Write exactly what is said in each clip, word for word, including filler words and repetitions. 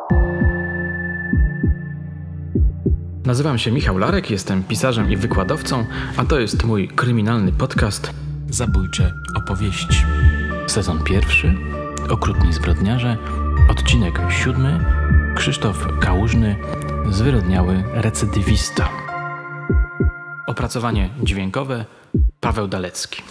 Nazywam się Michał Larek, jestem pisarzem i wykładowcą, a to jest mój kryminalny podcast Zabójcze opowieści. Sezon pierwszy, Okrutni zbrodniarze, odcinek siódmy, Krzysztof Kałużny, zwyrodniały recydywista. Opracowanie dźwiękowe, Paweł Dalecki.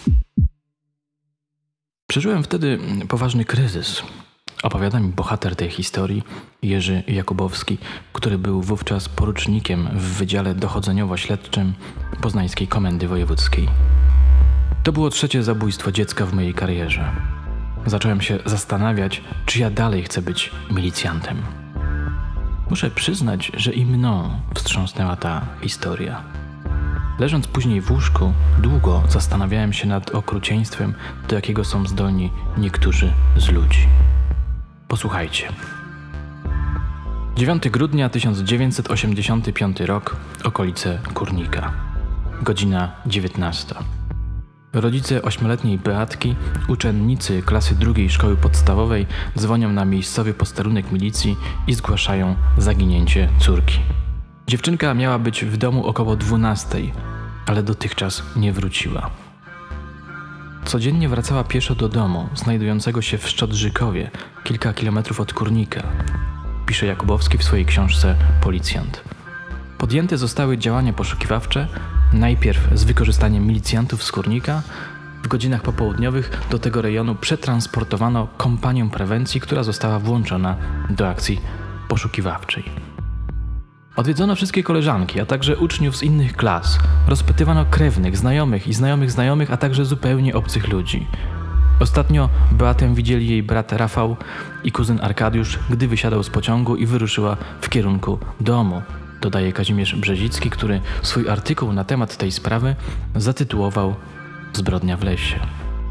Przeżyłem wtedy poważny kryzys. Opowiada mi bohater tej historii, Jerzy Jakubowski, który był wówczas porucznikiem w Wydziale Dochodzeniowo-Śledczym Poznańskiej Komendy Wojewódzkiej. To było trzecie zabójstwo dziecka w mojej karierze. Zacząłem się zastanawiać, czy ja dalej chcę być milicjantem. Muszę przyznać, że i mną wstrząsnęła ta historia. Leżąc później w łóżku, długo zastanawiałem się nad okrucieństwem, do jakiego są zdolni niektórzy z ludzi. Posłuchajcie. dziewiątego grudnia tysiąc dziewięćset osiemdziesiąty piąty rok, okolice Kurnika. Godzina dziewiętnasta. Rodzice ośmioletniej Beatki, uczennicy klasy drugiej szkoły podstawowej, dzwonią na miejscowy posterunek milicji i zgłaszają zaginięcie córki. Dziewczynka miała być w domu około dwunastej, ale dotychczas nie wróciła. Codziennie wracała pieszo do domu, znajdującego się w Szczodrzykowie, kilka kilometrów od Kurnika, pisze Jakubowski w swojej książce Policjant. Podjęte zostały działania poszukiwawcze, najpierw z wykorzystaniem milicjantów z Kurnika. W godzinach popołudniowych do tego rejonu przetransportowano kompanię prewencji, która została włączona do akcji poszukiwawczej. Odwiedzono wszystkie koleżanki, a także uczniów z innych klas. Rozpytywano krewnych, znajomych i znajomych znajomych, a także zupełnie obcych ludzi. Ostatnio Beatę widzieli jej brat Rafał i kuzyn Arkadiusz, gdy wysiadał z pociągu i wyruszyła w kierunku domu, dodaje Kazimierz Brzezicki, który swój artykuł na temat tej sprawy zatytułował Zbrodnia w lesie.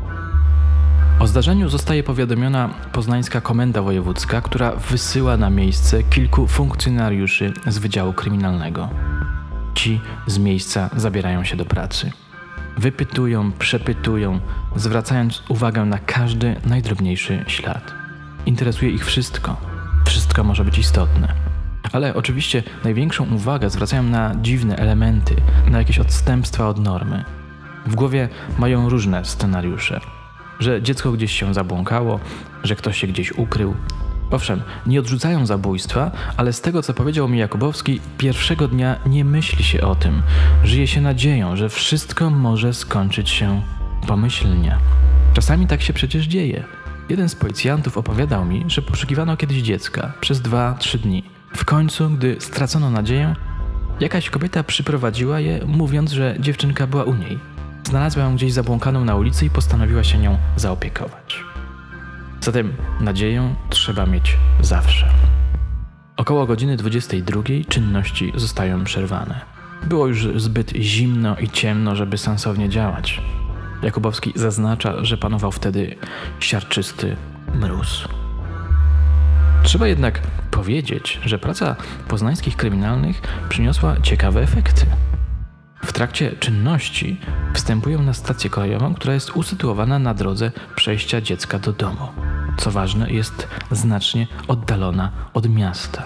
O zdarzeniu zostaje powiadomiona Poznańska Komenda Wojewódzka, która wysyła na miejsce kilku funkcjonariuszy z Wydziału Kryminalnego. Ci z miejsca zabierają się do pracy. Wypytują, przepytują, zwracając uwagę na każdy najdrobniejszy ślad. Interesuje ich wszystko. Wszystko może być istotne. Ale oczywiście największą uwagę zwracają na dziwne elementy, na jakieś odstępstwa od normy. W głowie mają różne scenariusze. Że dziecko gdzieś się zabłąkało, że ktoś się gdzieś ukrył. Owszem, nie odrzucają zabójstwa, ale z tego, co powiedział mi Jakubowski, pierwszego dnia nie myśli się o tym. Żyje się nadzieją, że wszystko może skończyć się pomyślnie. Czasami tak się przecież dzieje. Jeden z policjantów opowiadał mi, że poszukiwano kiedyś dziecka przez dwa, trzy dni. W końcu, gdy stracono nadzieję, jakaś kobieta przyprowadziła je, mówiąc, że dziewczynka była u niej. Znalazła ją gdzieś zabłąkaną na ulicy i postanowiła się nią zaopiekować. Zatem nadzieję trzeba mieć zawsze. Około godziny dwudziestej drugiej czynności zostają przerwane. Było już zbyt zimno i ciemno, żeby sensownie działać. Jakubowski zaznacza, że panował wtedy siarczysty mróz. Trzeba jednak powiedzieć, że praca poznańskich kryminalnych przyniosła ciekawe efekty. W trakcie czynności wstępują na stację kolejową, która jest usytuowana na drodze przejścia dziecka do domu. Co ważne, jest znacznie oddalona od miasta.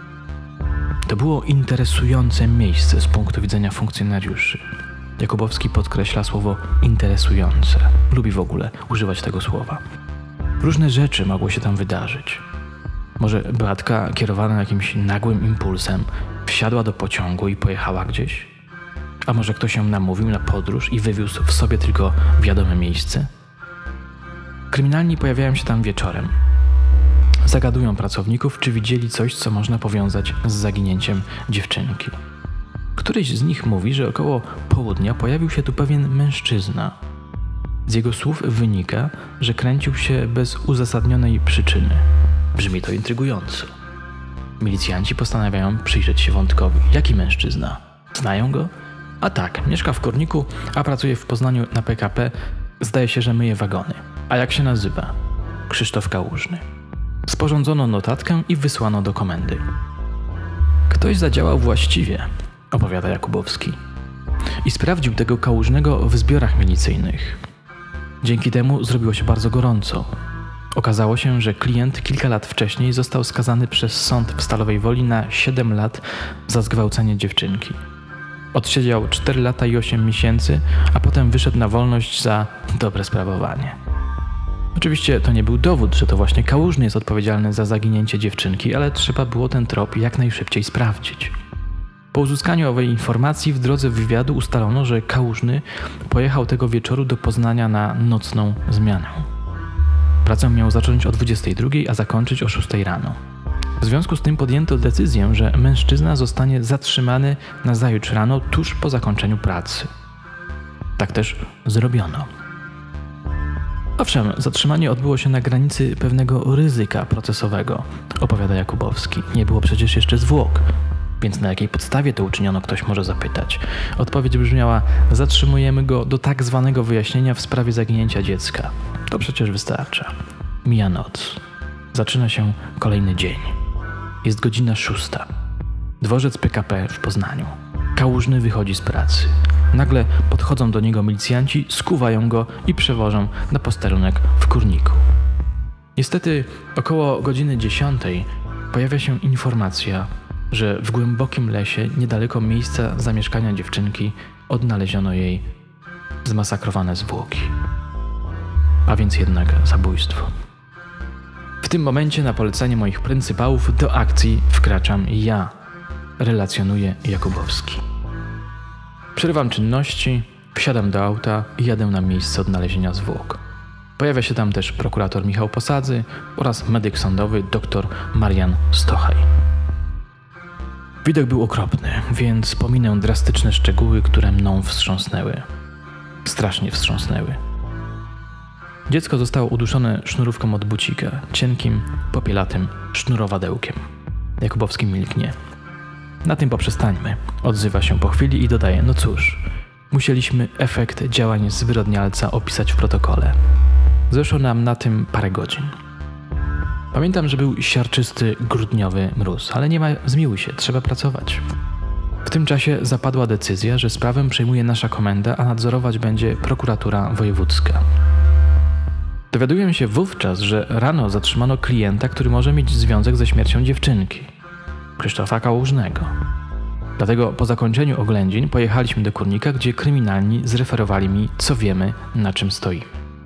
To było interesujące miejsce z punktu widzenia funkcjonariuszy. Jakubowski podkreśla słowo interesujące. Lubi w ogóle używać tego słowa. Różne rzeczy mogły się tam wydarzyć. Może Beatka, kierowana jakimś nagłym impulsem, wsiadła do pociągu i pojechała gdzieś? A może ktoś ją namówił na podróż i wywiózł w sobie tylko wiadome miejsce? Kryminalni pojawiają się tam wieczorem. Zagadują pracowników, czy widzieli coś, co można powiązać z zaginięciem dziewczynki. Któryś z nich mówi, że około południa pojawił się tu pewien mężczyzna. Z jego słów wynika, że kręcił się bez uzasadnionej przyczyny. Brzmi to intrygująco. Milicjanci postanawiają przyjrzeć się wątkowi. Jaki mężczyzna? Znają go? A tak, mieszka w Kurniku, a pracuje w Poznaniu na P K P. Zdaje się, że myje wagony. A jak się nazywa? Krzysztof Kałużny. Sporządzono notatkę i wysłano do komendy. Ktoś zadziałał właściwie, opowiada Jakubowski. I sprawdził tego Kałużnego w zbiorach milicyjnych. Dzięki temu zrobiło się bardzo gorąco. Okazało się, że klient kilka lat wcześniej został skazany przez sąd w Stalowej Woli na siedem lat za zgwałcenie dziewczynki. Odsiedział cztery lata i osiem miesięcy, a potem wyszedł na wolność za dobre sprawowanie. Oczywiście to nie był dowód, że to właśnie Kałużny jest odpowiedzialny za zaginięcie dziewczynki, ale trzeba było ten trop jak najszybciej sprawdzić. Po uzyskaniu owej informacji w drodze wywiadu ustalono, że Kałużny pojechał tego wieczoru do Poznania na nocną zmianę. Pracę miał zacząć o dwudziestej drugiej, a zakończyć o szóstej rano. W związku z tym podjęto decyzję, że mężczyzna zostanie zatrzymany nazajutrz rano tuż po zakończeniu pracy. Tak też zrobiono. Owszem, zatrzymanie odbyło się na granicy pewnego ryzyka procesowego, opowiada Jakubowski. Nie było przecież jeszcze zwłok, więc na jakiej podstawie to uczyniono, ktoś może zapytać. Odpowiedź brzmiała: zatrzymujemy go do tak zwanego wyjaśnienia w sprawie zaginięcia dziecka. To przecież wystarcza. Mija noc. Zaczyna się kolejny dzień. Jest godzina szósta. Dworzec P K P w Poznaniu. Kałużny wychodzi z pracy. Nagle podchodzą do niego milicjanci, skuwają go i przewożą na posterunek w Kurniku. Niestety około godziny dziesiątej pojawia się informacja, że w głębokim lesie, niedaleko miejsca zamieszkania dziewczynki, odnaleziono jej zmasakrowane zwłoki. A więc jednak zabójstwo. W tym momencie na polecenie moich pryncypałów do akcji wkraczam ja, relacjonuje Jakubowski. Przerywam czynności, wsiadam do auta i jadę na miejsce odnalezienia zwłok. Pojawia się tam też prokurator Michał Posadzy oraz medyk sądowy dr Marian Stochaj. Widok był okropny, więc pominę drastyczne szczegóły, które mną wstrząsnęły. Strasznie wstrząsnęły. Dziecko zostało uduszone sznurówką od bucika, cienkim, popielatym sznurowadełkiem. Jakubowski milknie. Na tym poprzestańmy, odzywa się po chwili i dodaje: no cóż, musieliśmy efekt działań zwyrodnialca opisać w protokole. Zeszło nam na tym parę godzin. Pamiętam, że był siarczysty, grudniowy mróz, ale nie ma, zmiłuj się, trzeba pracować. W tym czasie zapadła decyzja, że sprawę przejmuje nasza komenda, a nadzorować będzie prokuratura wojewódzka. Dowiaduję się wówczas, że rano zatrzymano klienta, który może mieć związek ze śmiercią dziewczynki, Krzysztofa Kałużnego. Dlatego po zakończeniu oględzin pojechaliśmy do Kurnika, gdzie kryminalni zreferowali mi, co wiemy, na czym stoimy.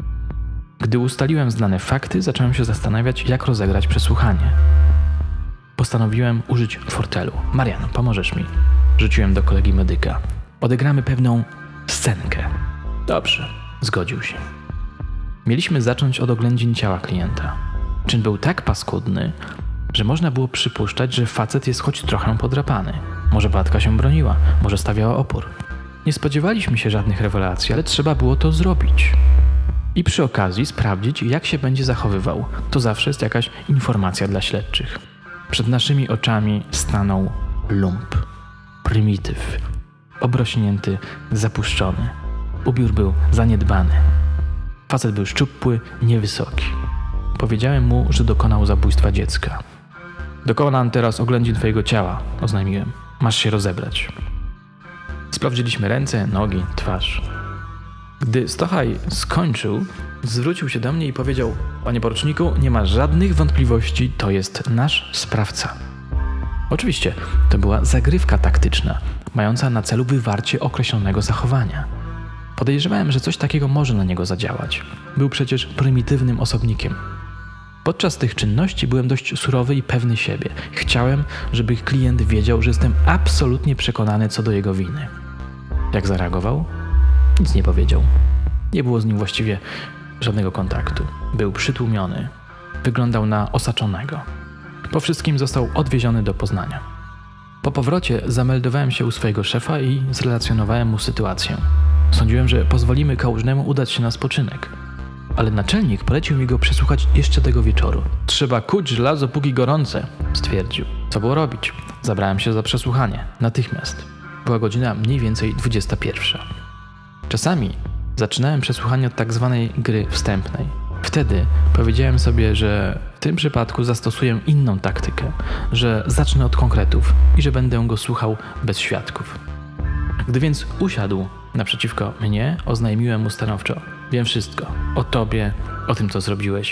Gdy ustaliłem znane fakty, zacząłem się zastanawiać, jak rozegrać przesłuchanie. Postanowiłem użyć fortelu. Marian, pomożesz mi? Rzuciłem do kolegi medyka. Odegramy pewną scenkę. Dobrze, zgodził się. Mieliśmy zacząć od oględzin ciała klienta. Czyn był tak paskudny, że można było przypuszczać, że facet jest choć trochę podrapany. Może Beatka się broniła, może stawiała opór. Nie spodziewaliśmy się żadnych rewelacji, ale trzeba było to zrobić. I przy okazji sprawdzić, jak się będzie zachowywał. To zawsze jest jakaś informacja dla śledczych. Przed naszymi oczami stanął lump. Prymityw. Obrośnięty, zapuszczony. Ubiór był zaniedbany. Facet był szczupły, niewysoki. Powiedziałem mu, że dokonał zabójstwa dziecka. Dokonam teraz oględzin twojego ciała, oznajmiłem. Masz się rozebrać. Sprawdziliśmy ręce, nogi, twarz. Gdy Stochaj skończył, zwrócił się do mnie i powiedział: panie poruczniku, nie ma żadnych wątpliwości, to jest nasz sprawca. Oczywiście, to była zagrywka taktyczna, mająca na celu wywarcie określonego zachowania. Podejrzewałem, że coś takiego może na niego zadziałać. Był przecież prymitywnym osobnikiem. Podczas tych czynności byłem dość surowy i pewny siebie. Chciałem, żeby klient wiedział, że jestem absolutnie przekonany co do jego winy. Jak zareagował? Nic nie powiedział. Nie było z nim właściwie żadnego kontaktu. Był przytłumiony. Wyglądał na osaczonego. Po wszystkim został odwieziony do Poznania. Po powrocie zameldowałem się u swojego szefa i zrelacjonowałem mu sytuację. Sądziłem, że pozwolimy Kałużnemu udać się na spoczynek. Ale naczelnik polecił mi go przesłuchać jeszcze tego wieczoru. Trzeba kuć żelazo póki gorące, stwierdził. Co było robić? Zabrałem się za przesłuchanie. Natychmiast. Była godzina mniej więcej dwudziesta pierwsza. Czasami zaczynałem przesłuchanie od tak zwanej gry wstępnej. Wtedy powiedziałem sobie, że w tym przypadku zastosuję inną taktykę, że zacznę od konkretów i że będę go słuchał bez świadków. Gdy więc usiadł naprzeciwko mnie, oznajmiłem mu stanowczo: wiem wszystko o tobie, o tym, co zrobiłeś.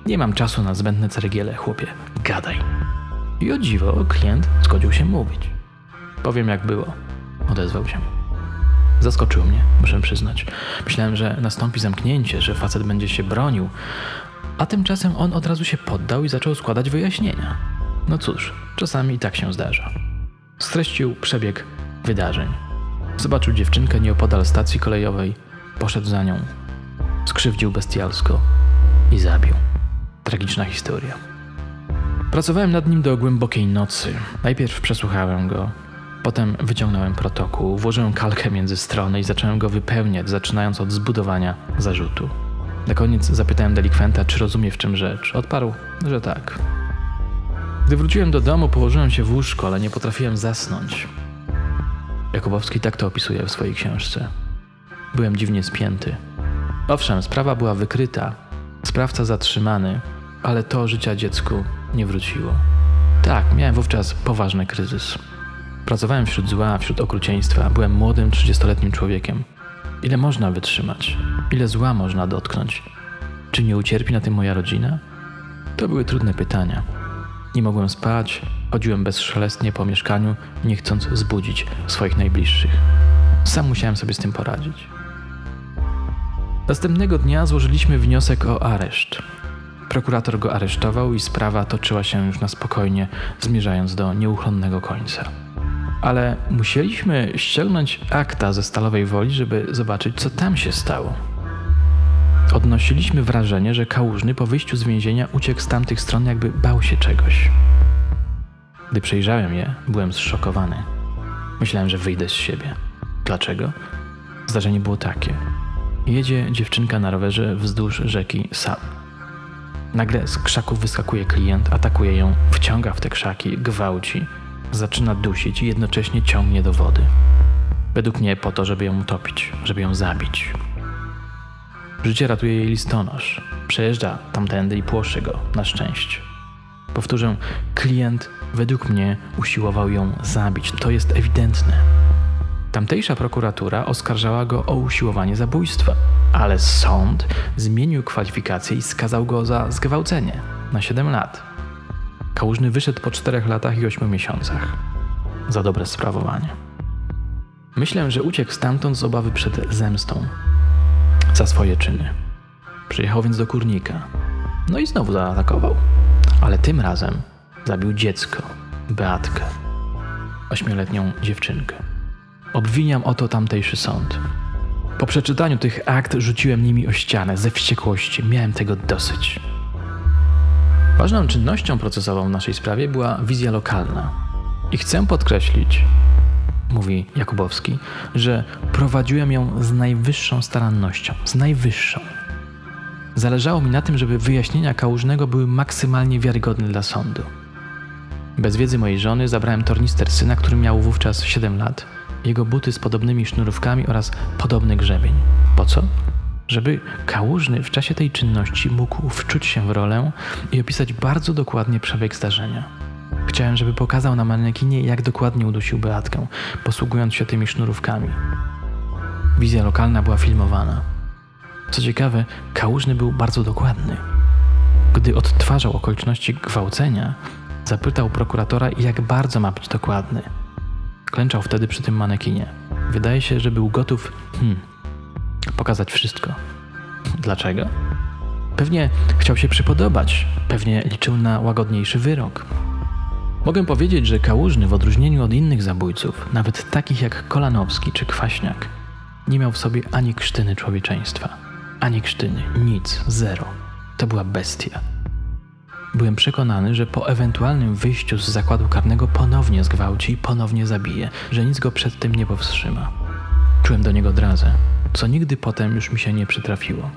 Nie mam czasu na zbędne ceregiele, chłopie. Gadaj. I o dziwo, klient zgodził się mówić. Powiem jak było. Odezwał się. Zaskoczył mnie, muszę przyznać. Myślałem, że nastąpi zamknięcie, że facet będzie się bronił, a tymczasem on od razu się poddał i zaczął składać wyjaśnienia. No cóż, czasami i tak się zdarza. Streścił przebieg wydarzeń. Zobaczył dziewczynkę nieopodal stacji kolejowej, poszedł za nią, skrzywdził bestialsko i zabił. Tragiczna historia. Pracowałem nad nim do głębokiej nocy. Najpierw przesłuchałem go, potem wyciągnąłem protokół, włożyłem kalkę między strony i zacząłem go wypełniać, zaczynając od zbudowania zarzutu. Na koniec zapytałem delikwenta, czy rozumie, w czym rzecz. Odparł, że tak. Gdy wróciłem do domu, położyłem się w łóżko, ale nie potrafiłem zasnąć. Jakubowski tak to opisuje w swojej książce. Byłem dziwnie spięty. Owszem, sprawa była wykryta, sprawca zatrzymany, ale to życia dziecku nie wróciło. Tak, miałem wówczas poważny kryzys. Pracowałem wśród zła, wśród okrucieństwa. Byłem młodym, trzydziestoletnim człowiekiem. Ile można wytrzymać? Ile zła można dotknąć? Czy nie ucierpi na tym moja rodzina? To były trudne pytania. Nie mogłem spać, chodziłem bezszelestnie po mieszkaniu, nie chcąc zbudzić swoich najbliższych. Sam musiałem sobie z tym poradzić. Następnego dnia złożyliśmy wniosek o areszt. Prokurator go aresztował i sprawa toczyła się już na spokojnie, zmierzając do nieuchronnego końca. Ale musieliśmy ściągnąć akta ze Stalowej Woli, żeby zobaczyć, co tam się stało. Odnosiliśmy wrażenie, że Kałużny po wyjściu z więzienia uciekł z tamtych stron, jakby bał się czegoś. Gdy przejrzałem je, byłem zszokowany. Myślałem, że wyjdę z siebie. Dlaczego? Zdarzenie było takie. Jedzie dziewczynka na rowerze wzdłuż rzeki sam. Nagle z krzaków wyskakuje klient, atakuje ją, wciąga w te krzaki, gwałci, zaczyna dusić i jednocześnie ciągnie do wody. Według mnie po to, żeby ją utopić, żeby ją zabić. Życie ratuje jej listonosz. Przejeżdża tamtędy i płoszy go, na szczęście. Powtórzę, klient według mnie usiłował ją zabić. To jest ewidentne. Tamtejsza prokuratura oskarżała go o usiłowanie zabójstwa, ale sąd zmienił kwalifikacje i skazał go za zgwałcenie na siedem lat. Kałużny wyszedł po czterech latach i ośmiu miesiącach. Za dobre sprawowanie. Myślę, że uciekł stamtąd z obawy przed zemstą za swoje czyny. Przyjechał więc do Kurnika. No i znowu zaatakował. Ale tym razem zabił dziecko, Beatkę, ośmioletnią dziewczynkę. Obwiniam o to tamtejszy sąd. Po przeczytaniu tych akt rzuciłem nimi o ścianę ze wściekłości. Miałem tego dosyć. Ważną czynnością procesową w naszej sprawie była wizja lokalna. I chcę podkreślić, mówi Jakubowski, że prowadziłem ją z najwyższą starannością. Z najwyższą. Zależało mi na tym, żeby wyjaśnienia Kałużnego były maksymalnie wiarygodne dla sądu. Bez wiedzy mojej żony zabrałem tornister syna, który miał wówczas siedem lat, jego buty z podobnymi sznurówkami oraz podobny grzebień. Po co? Żeby Kałużny w czasie tej czynności mógł wczuć się w rolę i opisać bardzo dokładnie przebieg zdarzenia. Chciałem, żeby pokazał na manekinie, jak dokładnie udusił Beatkę, posługując się tymi sznurówkami. Wizja lokalna była filmowana. Co ciekawe, Kałużny był bardzo dokładny. Gdy odtwarzał okoliczności gwałcenia, zapytał prokuratora, jak bardzo ma być dokładny. Klęczał wtedy przy tym manekinie. Wydaje się, że był gotów hmm, pokazać wszystko. Dlaczego? Pewnie chciał się przypodobać. Pewnie liczył na łagodniejszy wyrok. Mogę powiedzieć, że Kałużny w odróżnieniu od innych zabójców, nawet takich jak Kolanowski czy Kwaśniak, nie miał w sobie ani krztyny człowieczeństwa. Ani krztyny. Nic. Zero. To była bestia. Byłem przekonany, że po ewentualnym wyjściu z zakładu karnego ponownie zgwałci i ponownie zabije, że nic go przed tym nie powstrzyma. Czułem do niego drazę, co nigdy potem już mi się nie przytrafiło.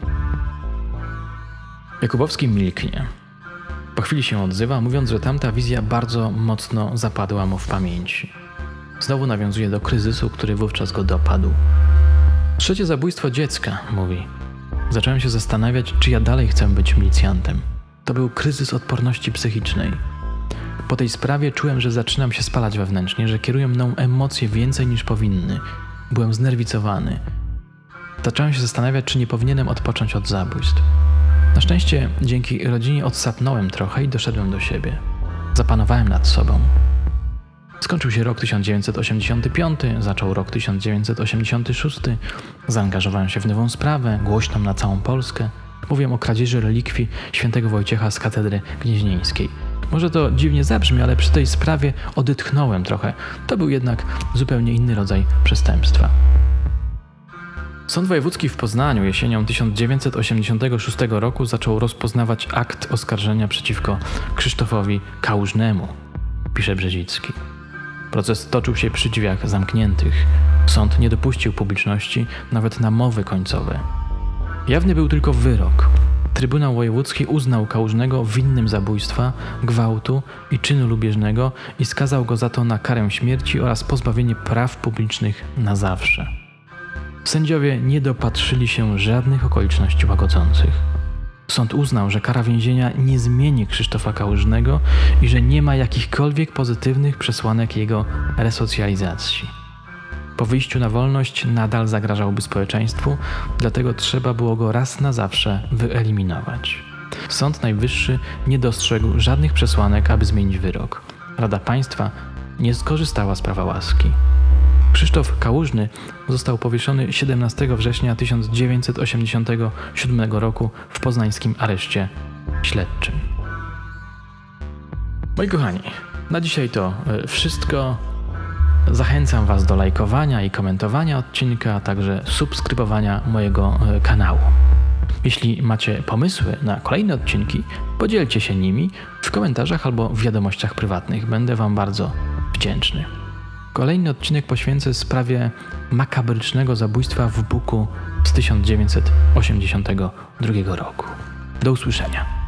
Jakubowski milknie. Po chwili się odzywa, mówiąc, że tamta wizja bardzo mocno zapadła mu w pamięci. Znowu nawiązuje do kryzysu, który wówczas go dopadł. Trzecie zabójstwo dziecka, mówi. Zacząłem się zastanawiać, czy ja dalej chcę być milicjantem. To był kryzys odporności psychicznej. Po tej sprawie czułem, że zaczynam się spalać wewnętrznie, że kierują mną emocje więcej niż powinny. Byłem znerwicowany. Zacząłem się zastanawiać, czy nie powinienem odpocząć od zabójstw. Na szczęście dzięki rodzinie odsapnąłem trochę i doszedłem do siebie. Zapanowałem nad sobą. Skończył się rok tysiąc dziewięćset osiemdziesiąty piąty, zaczął rok tysiąc dziewięćset osiemdziesiąty szósty. Zaangażowałem się w nową sprawę, głośną na całą Polskę. Mówię o kradzieży relikwii świętego Wojciecha z katedry gnieźnieńskiej. Może to dziwnie zabrzmi, ale przy tej sprawie odetchnąłem trochę. To był jednak zupełnie inny rodzaj przestępstwa. Sąd Wojewódzki w Poznaniu jesienią tysiąc dziewięćset osiemdziesiątego szóstego roku zaczął rozpoznawać akt oskarżenia przeciwko Krzysztofowi Kałużnemu, pisze Brzezicki. Proces toczył się przy drzwiach zamkniętych. Sąd nie dopuścił publiczności nawet na mowy końcowe. Jawny był tylko wyrok. Trybunał Wojewódzki uznał Kałużnego winnym zabójstwa, gwałtu i czynu lubieżnego i skazał go za to na karę śmierci oraz pozbawienie praw publicznych na zawsze. Sędziowie nie dopatrzyli się żadnych okoliczności łagodzących. Sąd uznał, że kara więzienia nie zmieni Krzysztofa Kałużnego i że nie ma jakichkolwiek pozytywnych przesłanek jego resocjalizacji. Po wyjściu na wolność nadal zagrażałby społeczeństwu, dlatego trzeba było go raz na zawsze wyeliminować. Sąd Najwyższy nie dostrzegł żadnych przesłanek, aby zmienić wyrok. Rada Państwa nie skorzystała z prawa łaski. Krzysztof Kałużny został powieszony siedemnastego września tysiąc dziewięćset osiemdziesiątego siódmego roku w poznańskim areszcie śledczym. Moi kochani, na dzisiaj to wszystko. Zachęcam Was do lajkowania i komentowania odcinka, a także subskrybowania mojego kanału. Jeśli macie pomysły na kolejne odcinki, podzielcie się nimi w komentarzach albo w wiadomościach prywatnych. Będę Wam bardzo wdzięczny. Kolejny odcinek poświęcę sprawie makabrycznego zabójstwa w Buku z tysiąc dziewięćset osiemdziesiątego drugiego roku. Do usłyszenia.